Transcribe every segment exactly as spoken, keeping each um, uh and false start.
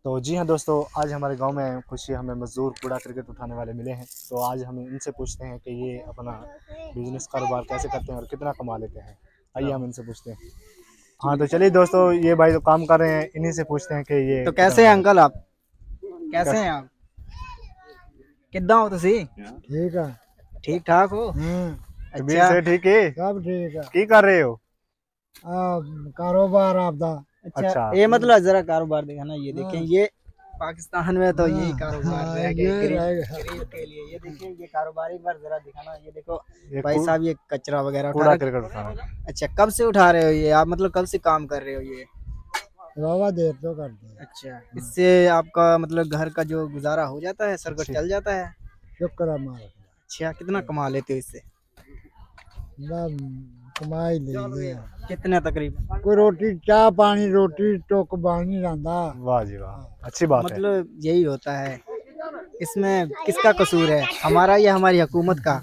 तो जी हाँ दोस्तों, आज हमारे गांव में कुछ हमें मजदूर कूड़ा करकट उठाने वाले मिले हैं। तो आज हम इनसे पूछते हैं कि ये अपना बिजनेस कारोबार कैसे करते हैं और कितना कमा लेते हैं। आइए हम इनसे पूछते हैं। हाँ तो चलिए दोस्तों, ये भाई जो काम कर रहे हैं इन्हीं से पूछते हैं कि ये तो कितना कैसे हैं कमा अंकल आप? कैसे कैसे- हैं आप? किद्दां हो तुसी? ठीक है। ठीक ठाक हो? हम्म, तबीयत अच्छा से ठीक है? सब ठीक है। की कर रहे हो? आ, कारोबार आपदा। अच्छा, अच्छा। ये मतलब जरा कारोबार दिखाना। ये देखें, हाँ। ये पाकिस्तान में तो यही हाँ, कारोबार हाँ, रह गए ये गरीब रह गया। गरीब के लिए। ये देखें, ये कारोबार एक बार जरा दिखाना। ये देखो ये भाई कू- साहब, ये कचरा वगैरह उठा कूड़ा रखा। करकट उठाना। अच्छा, कब से उठा रहे हो ये आप? मतलब कब से काम कर रहे हो ये? बाबा देर तो करते हैं। अच्छा, इससे आपका मतलब घर का जो गुजारा हो जाता है, सरकट अच्छी। चल जाता है? शुक्र है हमारा। अच्छा, कितना कमा लेते हो इससे? बस कमाई लीजिए। कितने तकरीबन? कोई रोटी चाह पानी रोटी टोक बन नहीं जाता। वाह जी वाह, अच्छी बात है। मतलब यही होता है। इसमें किसका कसूर है, हमारा या हमारी हुकूमत का?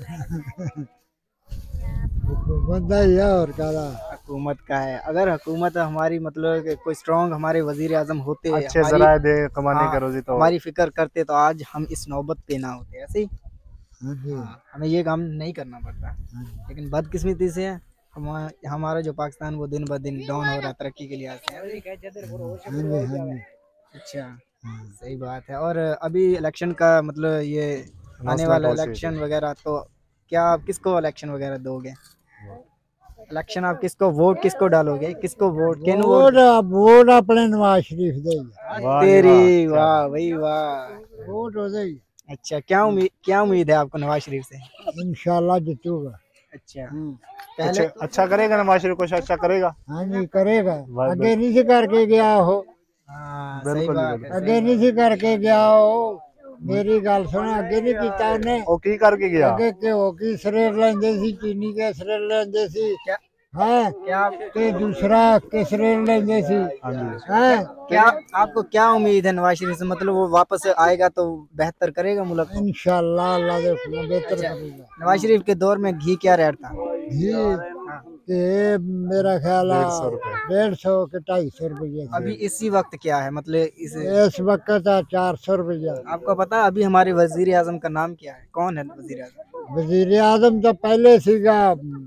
बंदा ही है और क्या। हुकूमत का है। अगर हुकूमत हमारी मतलब कि कोई स्ट्रॉन्ग हमारे वजीर आजम होते, अच्छे हमारी जराए दे कमाने हाँ, का रोजी तो हमारी फिक्र करते, तो आज हम इस नौबत पे ना होते। ऐसे ही हाँ जी। हाँ, हमें ये काम नहीं करना पड़ता। हाँ जी, लेकिन बदकिस्मती से हम हमारा जो पाकिस्तान वो दिन ब दिन डाउन हो रहा है तरक्की के लिहाज से। हाँ जी, हाँ जी। अच्छा, हाँ। सही बात है। और अभी इलेक्शन का मतलब ये आने announcement वाला हो सी इलेक्शन वगैरह, तो क्या आप किसको इलेक्शन वगैरह दोगे? इलेक्शन आप किसको वोट किसको डालोगे? किसको vote can vote? Vote vote अपने नवाज शरीफ दे ही। वाह जी वाह, तेरी क्या वाह बात। भाई वाह। वोट हो ही। अच्छा, क्या उम्मीद क्या उम्मीद है आपको नवाज शरीफ से? इंशाल्लाह जीतूगा। अच्छा, हम्म। अच्छा पहले अच्छा करेगा नवाज शरीफ, कुछ अच्छा करेगा। हाँ जी करेगा। वाह, आगे नहीं से करके गया हो। हाँ, सही बिल्कुल बात है, बिल्कुल। अगे सही नहीं सी करके गया हो। मेरी गल सुन, अगे नहीं कीता उन्हें। ਉਹ ਕੀ ਕਰਕੇ ਗਿਆ? अगे घ्यो की सरेर लेंदे सी, चीनी के सरेर लेंदे सी। क्या हैं क्या ते दूसरा के सरेर लेंदे सी। ਹਾਂਜੀ। हैं क्या आपको क्या उम्मीद है नवाज शरीफ से? मतलब वो वापस आएगा तो बेहतर करेगा मुल्क को? इंशाल्लाह अल्लाह दे हुक्म बेहतर अच्छा, करेगा। नवाज शरीफ के दौर में घी क्या रेट था? घी हाँ, के मेरा ख्याल डेढ़ सौ रुपए। डेढ़ सौ के ढाई सौ रुपये। अभी इसी वक्त क्या है मतलब इस इस वक्त चार सौ रुपया। आपको पता है अभी हमारे वजीर आजम का नाम क्या है? कौन है वजीर आजम? वजीर आजम तो पहले सीगा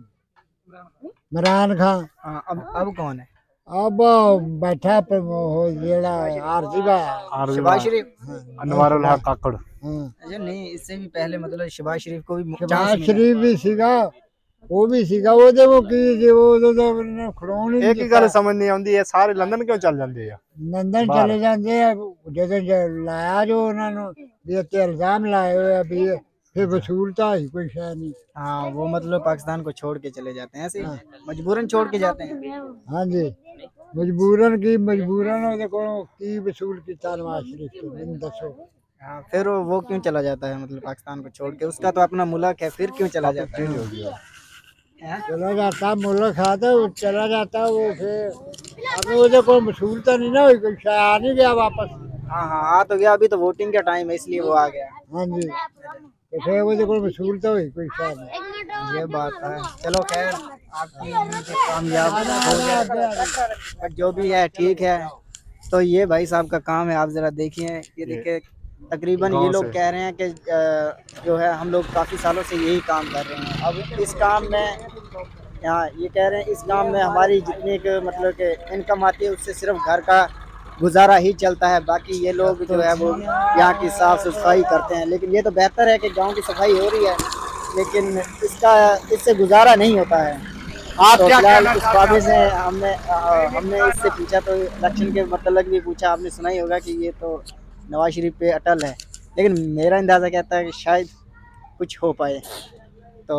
इमरान खान। हाँ, अब अब कौन है? अब बैठा पर वो जेड़ा आरजी बा। शहबाज शरीफ? अनवारुल हक काकड़। हाँ। अच्छा, नहीं, इससे भी पहले मतलब शहबाज शरीफ को भी चांस शहबाज मिला। शरीफ भी सीगा, वो भी सीगा। ਉਹਦੇ वो की जे वो तो खड़ोन ही ਇੱਕ ਹੀ ਗੱਲ ਸਮਝ ਨਹੀਂ ਆਉਂਦੀ ਹੈ, ਸਾਰੇ ਲੰਡਨ ਕਿਉਂ ਚੱਲ ਜਾਂਦੇ ਆ? लंदन बाहर। चले जाते हैं। ਜਦੋਂ ਲਾਇਆ ਜੋ ਉਹਨਾਂ ਨੂੰ ਵੀ ਇੱਥੇ ਇਲਜ਼ਾਮ ਲਾਏ ਹੋਏ आ भी फिर वसूलता ही कोई शय नहीं। हाँ, वो मतलब पाकिस्तान को छोड़ के चले जाते हैं, ऐसे ही हाँ। मजबूरन छोड़ के जाते हैं। हाँ जी, मजबूरन की मजबूरन ਉਹਦੇ ਕੋਲੋਂ ਕੀ वसूल ਕੀਤਾ नवाज शरीफ ਤੋਂ ਮੈਨੂੰ ਦੱਸੋ। हाँ, फिर वो वो क्यों चला जाता है मतलब पाकिस्तान को छोड़ के? उसका तो अपना मुल्क है, फिर क्यों चला जाता चेंज है? हो गया। हैं? चला जाता मुल्क खाता वो चला जाता वो फिर अभी ਉਹਦੇ ਕੋਲ वसूलता नहीं ना हुई, कोई शय आ नहीं गया वापस। हाँ हाँ, आ तो गया। अभी तो वोटिंग का टाइम है इसलिए वो आ गया। हाँ जी, तो फिर ਉਹਦੇ ਕੋਲ वसूलता हुई कोई शय नहीं। ये बात है। चलो खैर, आपकी उम्मीदें कामयाब हो जाए, बट जो भी है ठीक है। तो ये भाई साहब का काम है, आप जरा देखिए। ये देखिए, तकरीबन ये गाँव लोग से। कह रहे हैं कि अ, जो है हम लोग काफ़ी सालों से यही काम कर रहे हैं। अब इस काम में यहाँ ये कह रहे हैं इस काम में हमारी जितनी के मतलब कि इनकम आती है उससे सिर्फ घर का गुजारा ही चलता है। बाकी ये लोग जो है वो यहाँ की साफ़ सफाई करते हैं। लेकिन ये तो बेहतर है कि गांव की सफाई हो रही है, लेकिन इसका इससे गुजारा नहीं होता है। आप तो फिलहाल इस बाबे से हमने अ, हमने इससे पूछा, तो इलेक्शन के मतलब भी पूछा। आपने सुना ही होगा कि ये तो नवाज शरीफ पे अटल है, लेकिन मेरा अंदाज़ा कहता है कि शायद कुछ हो पाए। तो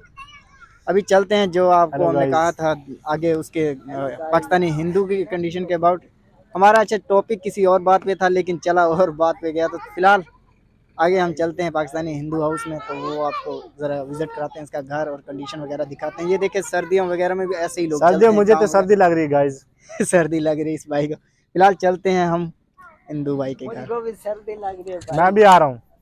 अभी चलते हैं, जो आपको Hello हमने guys। कहा था आगे उसके अ, पाकिस्तानी हिंदू की कंडीशन के अबाउट। हमारा अच्छा टॉपिक किसी और बात पे था, लेकिन चला और बात पे गया। तो फिलहाल आगे हम चलते हैं पाकिस्तानी हिंदू हाउस में, तो वो आपको ज़रा विजिट कराते हैं, इसका घर और कंडीशन वगैरह दिखाते हैं। ये देखिए, सर्दियों वगैरह में भी ऐसे ही लोग चलते सर्दियों हैं मुझे तो गाँव सर्दी लग रही है गाइस। में। सर्दी लग रही है इस भाई को। फिलहाल चलते हैं हम हिंदू भाई के घर। मुझको भी सर्दी लग रही है भाई। मैं भी आ रहा हूँ।